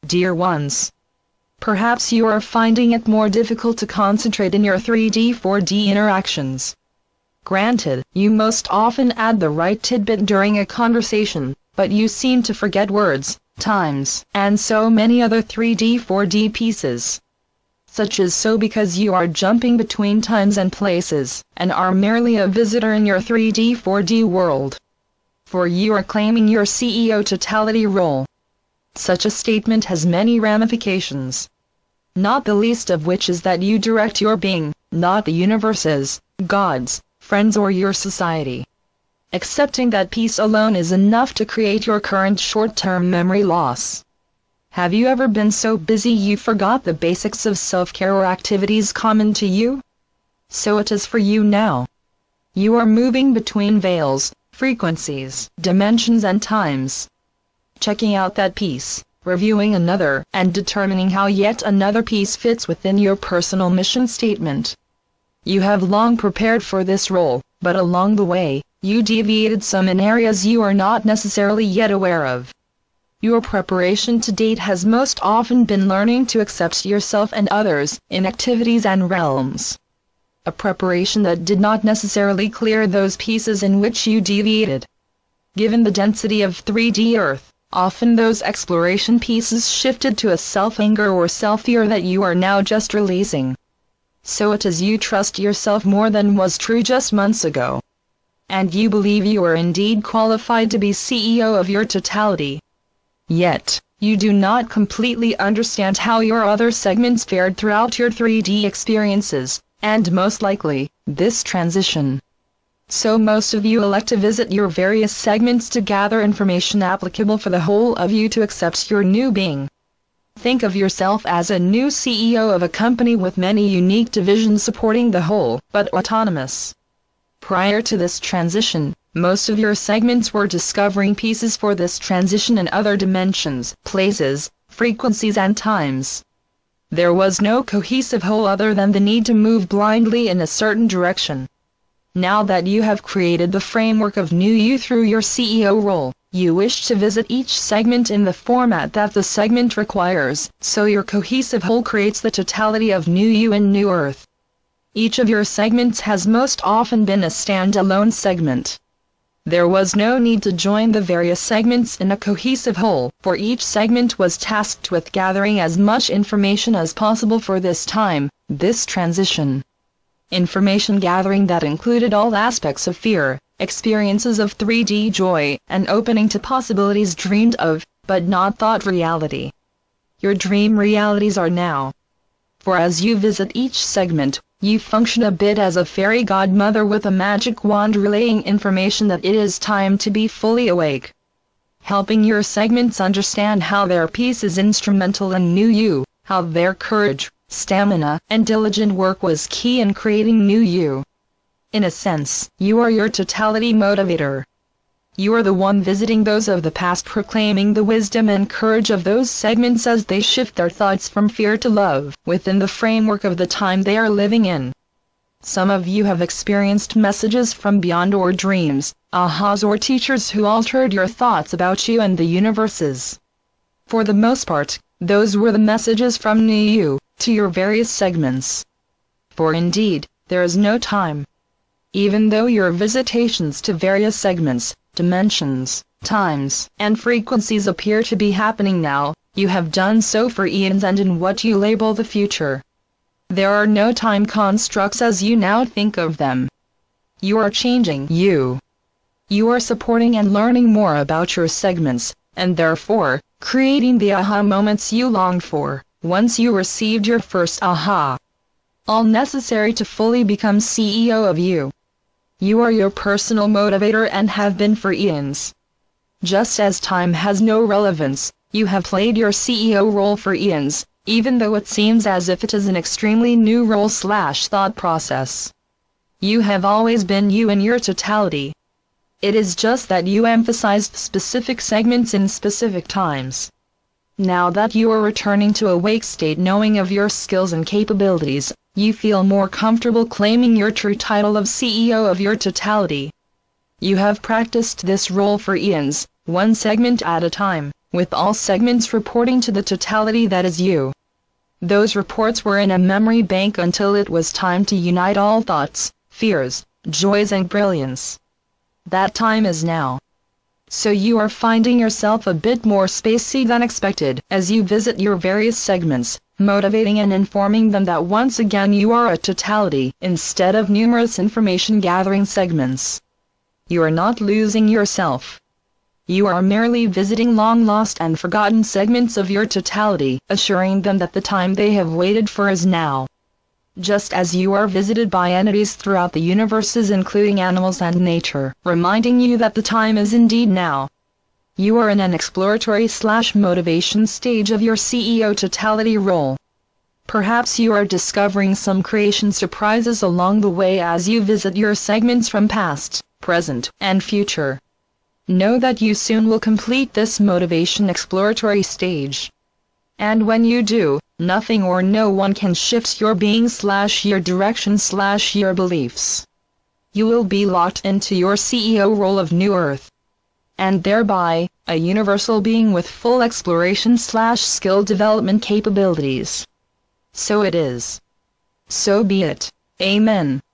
dear ones. Perhaps you are finding it more difficult to concentrate in your 3D/4D interactions. Granted, you most often add the right tidbit during a conversation, but you seem to forget words, times, and so many other 3D/4D pieces. Such is so because you are jumping between times and places, and are merely a visitor in your 3D/4D world. For you are claiming your CEO totality role. Such a statement has many ramifications, not the least of which is that you direct your being, not the universe's, God's, friends or your society. Accepting that piece alone is enough to create your current short-term memory loss. Have you ever been so busy you forgot the basics of self-care or activities common to you? So it is for you now. You are moving between veils, frequencies, dimensions and times. Checking out that piece, reviewing another, and determining how yet another piece fits within your personal mission statement. You have long prepared for this role, but along the way, you deviated some in areas you are not necessarily yet aware of. Your preparation to date has most often been learning to accept yourself and others in activities and realms. A preparation that did not necessarily clear those pieces in which you deviated. Given the density of 3D Earth, often those exploration pieces shifted to a self-anger or self-fear that you are now just releasing. So it is you trust yourself more than was true just months ago. And you believe you are indeed qualified to be CEO of your totality. Yet, you do not completely understand how your other segments fared throughout your 3D experiences, and most likely, this transition. So most of you elect to visit your various segments to gather information applicable for the whole of you to accept your new being. Think of yourself as a new CEO of a company with many unique divisions supporting the whole, but autonomous. Prior to this transition, most of your segments were discovering pieces for this transition in other dimensions, places, frequencies and times. There was no cohesive whole other than the need to move blindly in a certain direction. Now that you have created the framework of new you through your CEO role, you wish to visit each segment in the format that the segment requires, so your cohesive whole creates the totality of new you in New Earth. Each of your segments has most often been a stand-alone segment. There was no need to join the various segments in a cohesive whole, for each segment was tasked with gathering as much information as possible for this time, this transition. Information gathering that included all aspects of fear, experiences of 3D joy, and opening to possibilities dreamed of, but not thought reality. Your dream realities are now. For as you visit each segment, you function a bit as a fairy godmother with a magic wand relaying information that it is time to be fully awake. Helping your segments understand how their piece is instrumental in new you, how their courage, stamina, and diligent work was key in creating new you. In a sense, you are your totality motivator. You are the one visiting those of the past, proclaiming the wisdom and courage of those segments as they shift their thoughts from fear to love, within the framework of the time they are living in. Some of you have experienced messages from beyond or dreams, ahas or teachers who altered your thoughts about you and the universes. For the most part, those were the messages from new you, to your various segments. For indeed, there is no time. Even though your visitations to various segments, dimensions, times, and frequencies appear to be happening now, you have done so for eons and in what you label the future. There are no time constructs as you now think of them. You are changing you. You are supporting and learning more about your segments, and therefore, creating the aha moments you longed for, once you received your first aha. All necessary to fully become CEO of you. You are your personal motivator and have been for eons. Just as time has no relevance, you have played your CEO role for eons, even though it seems as if it is an extremely new role/thought process. You have always been you in your totality. It is just that you emphasized specific segments in specific times. Now that you are returning to a wake state knowing of your skills and capabilities, you feel more comfortable claiming your true title of CEO of your totality. You have practiced this role for eons, one segment at a time, with all segments reporting to the totality that is you. Those reports were in a memory bank until it was time to unite all thoughts, fears, joys and brilliance. That time is now. So you are finding yourself a bit more spacey than expected as you visit your various segments, motivating and informing them that once again you are a totality instead of numerous information gathering segments. You are not losing yourself. You are merely visiting long lost and forgotten segments of your totality, assuring them that the time they have waited for is now. Just as you are visited by entities throughout the universes including animals and nature, reminding you that the time is indeed now. You are in an exploratory/motivation stage of your CEO totality role. Perhaps you are discovering some creation surprises along the way as you visit your segments from past, present, and future. Know that you soon will complete this motivation exploratory stage. And when you do, nothing or no one can shift your being/your direction/your beliefs. You will be locked into your CEO role of New Earth, and thereby, a universal being with full exploration/skill development capabilities. So it is. So be it. Amen.